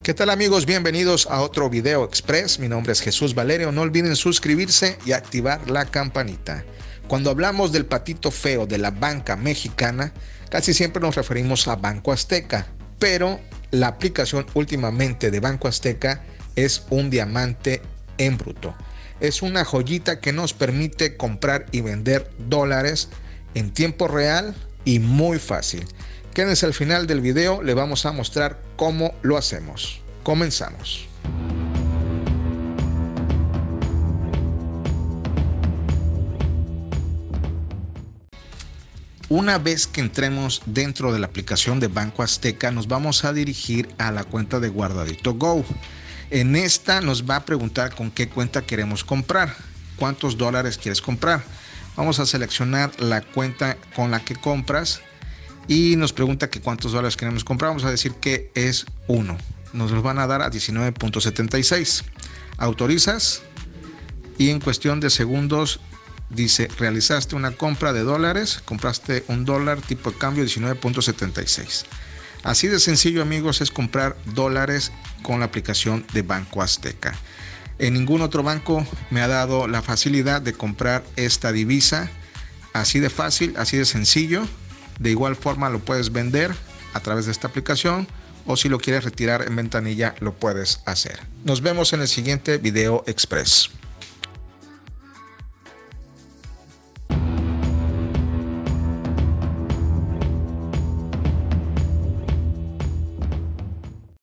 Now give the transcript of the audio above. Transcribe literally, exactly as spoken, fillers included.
¿Qué tal amigos? Bienvenidos a otro video express. Mi nombre es Jesús Valerio. No olviden suscribirse y activar la campanita. Cuando hablamos del patito feo de la banca mexicana, casi siempre nos referimos a Banco Azteca, pero la aplicación últimamente de Banco Azteca es un diamante en bruto. Es una joyita que nos permite comprar y vender dólares en tiempo real y muy fácil. Quédense al final del video, le vamos a mostrar cómo lo hacemos. Comenzamos. Una vez que entremos dentro de la aplicación de Banco Azteca, nos vamos a dirigir a la cuenta de Guardadito Go. En esta nos va a preguntar con qué cuenta queremos comprar, cuántos dólares quieres comprar. Vamos a seleccionar la cuenta con la que compras y nos pregunta que cuántos dólares queremos comprar. Vamos a decir que es uno. Nos los van a dar a diecinueve punto setenta y seis. Autorizas y en cuestión de segundos dice: realizaste una compra de dólares, compraste un dólar, tipo de cambio diecinueve punto setenta y seis. Así de sencillo, amigos, es comprar dólares con la aplicación de Banco Azteca. En ningún otro banco me ha dado la facilidad de comprar esta divisa así de fácil, así de sencillo. De igual forma lo puedes vender a través de esta aplicación, o si lo quieres retirar en ventanilla lo puedes hacer. Nos vemos en el siguiente video express.